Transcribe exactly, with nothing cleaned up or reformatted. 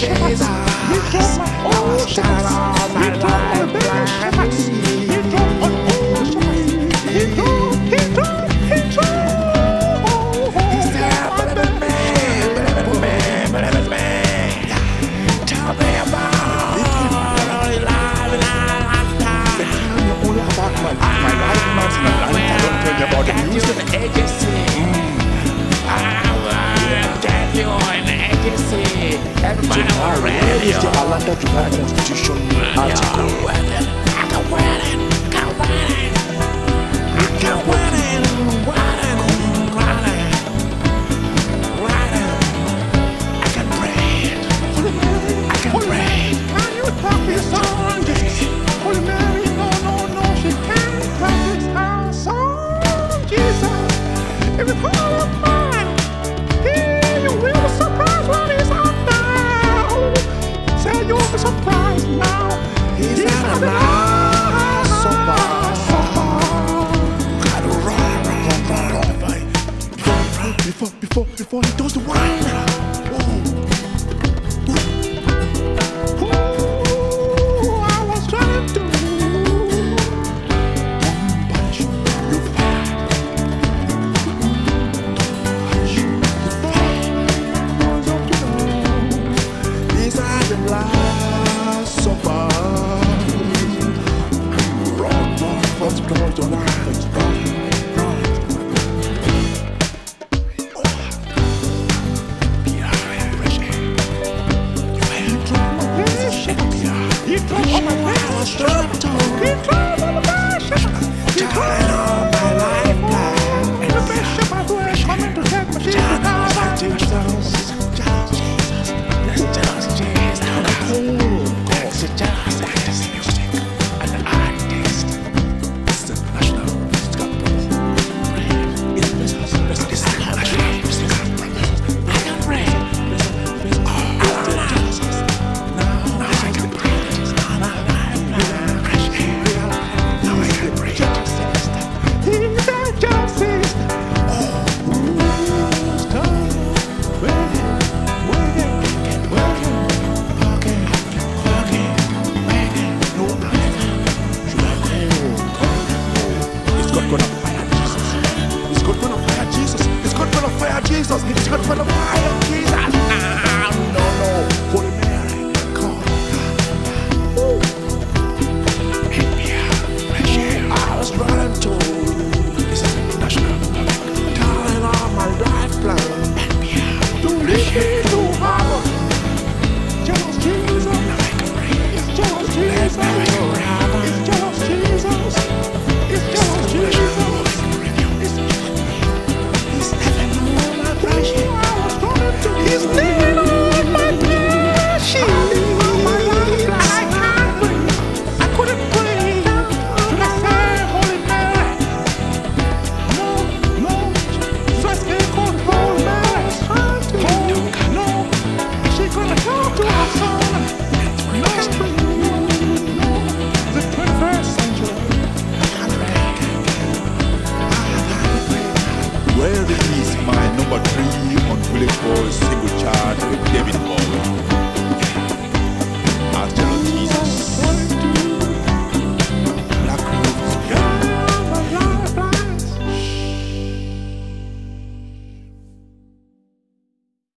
Jesus, you drove my old shots. You drove my bad shots. You drove my old shots. He drove, he drove, he drove. He's there, but I'm a man, but I'm a man, but I'm a man. Tell me about only life and I'm tired. Tell me only about my, my life, not my life. I don't tell you about the music. Agency. I will get you in the agency. Everybody will ready. I like that you have an institution. I can win it. I can win it. I can win it. I can win it. Win it. Win it. Win it. I can breathe. I can breathe. Can you talk this song? Holy Mary, no, no, no, she can't talk this song. Jesus, if you call her mine, here you will be surprised when he's out now. Say you'll be surprised now. He's, he's out now. So far, so far. Gotta run, run, run, run, run. Before, before, before he does the wine. You drove on my